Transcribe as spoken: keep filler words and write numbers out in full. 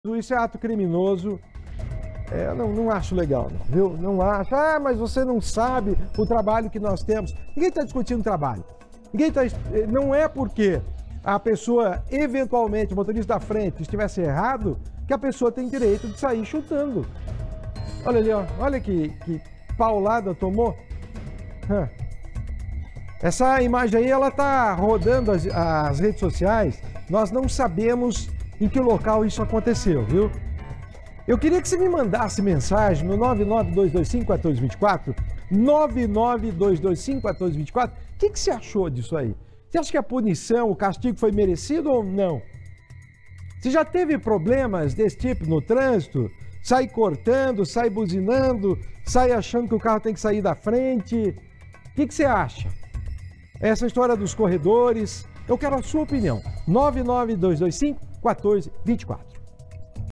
Isso é ato criminoso. É, não, não acho legal, não, viu? Não acho. Ah, mas você não sabe o trabalho que nós temos. Ninguém está discutindo trabalho. Ninguém está. Não é porque a pessoa, eventualmente, o motorista da frente, estivesse errado, que a pessoa tem direito de sair chutando. Olha ali, ó. Olha que, que paulada tomou. Hã. Essa imagem aí, ela está rodando as, as redes sociais. Nós não sabemos em que local isso aconteceu, viu? Eu queria que você me mandasse mensagem no nove nove dois dois cinco, um quatro dois quatro, nove nove dois dois cinco, um quatro dois quatro. O que, que você achou disso aí? Você acha que a punição, o castigo foi merecido ou não? Você já teve problemas desse tipo no trânsito? Sai cortando, sai buzinando, sai achando que o carro tem que sair da frente. O que, que você acha? Essa história dos corredores, eu quero a sua opinião. nove nove dois dois cinco, um quatro dois quatro.